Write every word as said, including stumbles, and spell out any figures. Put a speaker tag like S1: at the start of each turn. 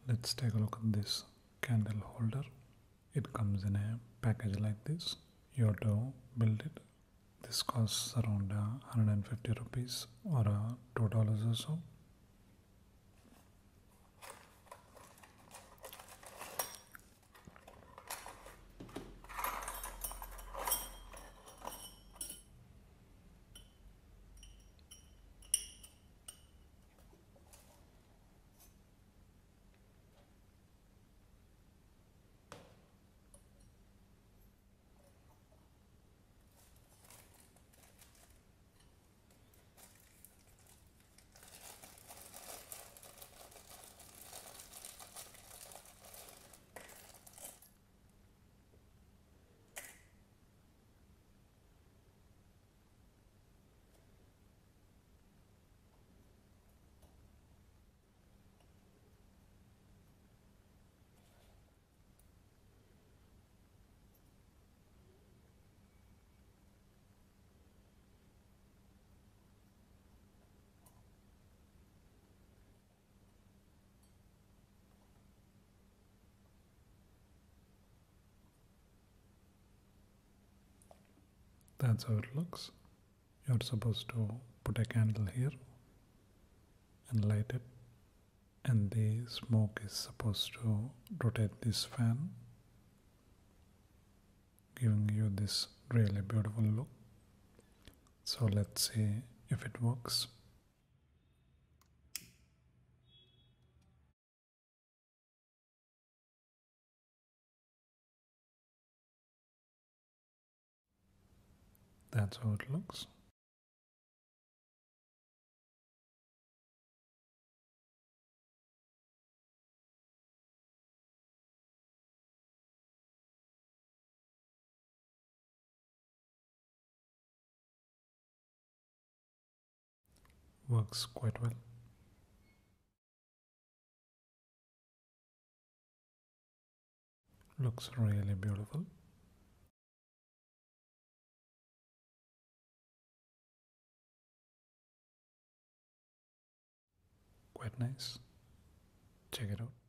S1: Let's take a look at this candle holder. It comes in a package like this. You have to build it. This costs around uh, one hundred fifty rupees or uh, two dollars or so. That's how it looks. You're supposed to put a candle here and light it, and the smoke is supposed to rotate this fan, giving you this really beautiful look. So let's see if it works. That's how it looks. Works quite well. Looks really beautiful. Quite nice. Check it out.